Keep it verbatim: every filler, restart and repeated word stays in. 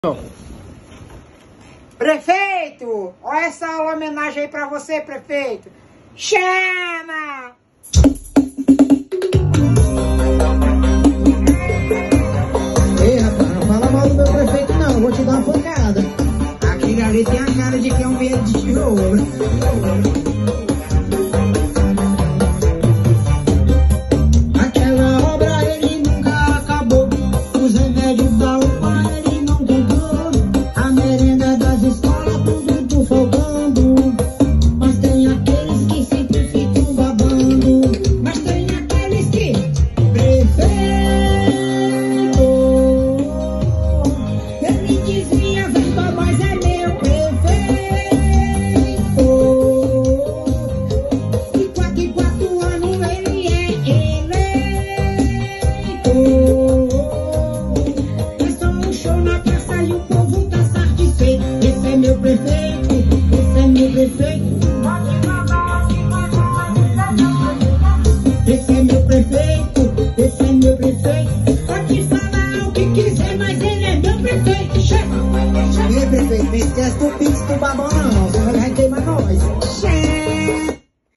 Prefeito, olha essa homenagem aí pra você, prefeito. Chama! Ei, rapaz, não fala mal do meu prefeito não, eu vou te dar uma pancada. Aquele ali tem a cara de que é um medo de tijolo. Aquela obra ele nunca acabou, os remédios da U P A ele não comprou, a merenda das escolas tudo tu faltando. Mas tem aqueles que sempre ficam babando, mas tem aqueles que prefeito, ele desvia verba, mas é meu prefeito. E quatro em quatro anos ele é eleito. É só um show na praça e o povo tá satisfeito. Esse é meu prefeito, esse é meu prefeito. Esse é meu prefeito, esse é meu prefeito. Pode falar o que quiser, mas ele é meu prefeito. Chama! Ei, prefeito, não esquece do Pix do babão não.